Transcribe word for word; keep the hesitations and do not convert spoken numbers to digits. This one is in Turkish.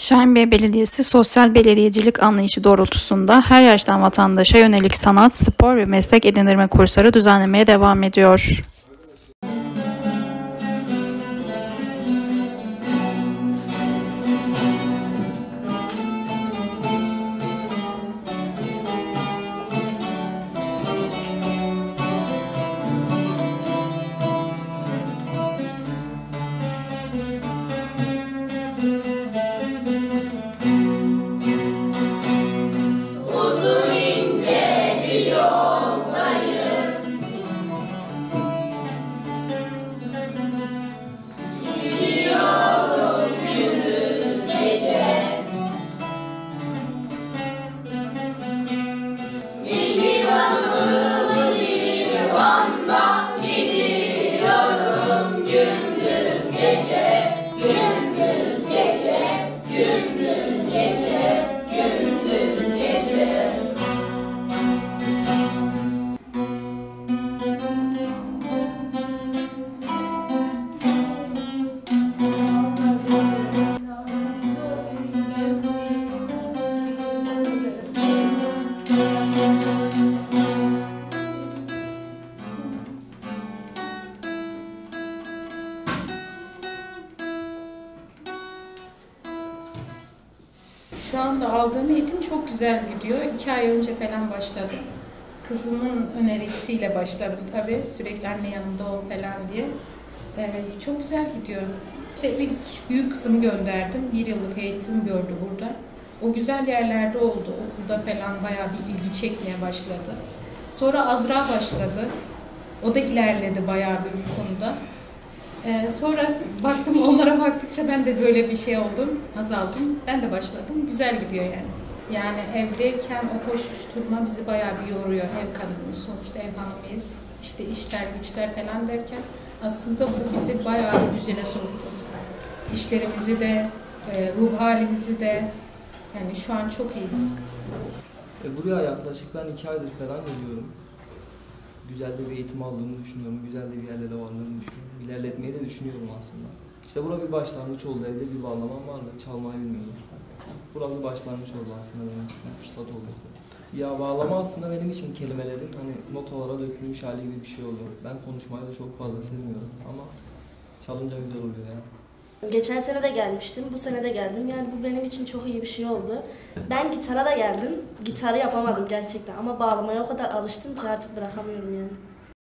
Şahinbey Belediyesi sosyal belediyecilik anlayışı doğrultusunda her yaştan vatandaşa yönelik sanat, spor ve meslek edindirme kursları düzenlemeye devam ediyor. Şu anda aldığım eğitim çok güzel gidiyor. İki ay önce falan başladım. Kızımın önerisiyle başladım tabii. Sürekli anne yanımda ol falan diye. Ee, çok güzel gidiyor. İşte ilk büyük kızımı gönderdim. Bir yıllık eğitim gördü burada. O güzel yerlerde oldu. Okulda falan bayağı bir ilgi çekmeye başladı. Sonra Azra başladı. O da ilerledi bayağı bir bu konuda. Ee, sonra baktım, onlara baktıkça ben de böyle bir şey oldum, azaldım. Ben de başladım. Güzel gidiyor yani. Yani evdeyken o koşuşturma bizi bayağı bir yoruyor. Ev kadınıyız, sonuçta ev hanımıyız. İşte işler, güçler falan derken aslında bu bizi bayağı bir düzene soktu. İşlerimizi de, e, ruh halimizi de, yani şu an çok iyiyiz. E buraya yaklaşık ben iki aydır falan geliyorum. Güzel de bir eğitim aldığımı düşünüyorum, güzel de bir yerlere varlığımı düşünüyorum. İlerletmeyi de düşünüyorum aslında. İşte bura bir başlangıç oldu, evde bir bağlamam vardı, çalmayı bilmiyordum. Bura bir başlangıç oldu aslında benim için, fırsat oldu. Ya bağlama aslında benim için kelimelerin hani notalara dökülmüş hali gibi bir şey oldu. Ben konuşmayı da çok fazla sevmiyorum ama çalınca güzel oluyor ya. Geçen sene de gelmiştim, bu sene de geldim. Yani bu benim için çok iyi bir şey oldu. Ben gitara da geldim. Gitarı yapamadım gerçekten ama bağlamaya o kadar alıştım ki artık bırakamıyorum yani.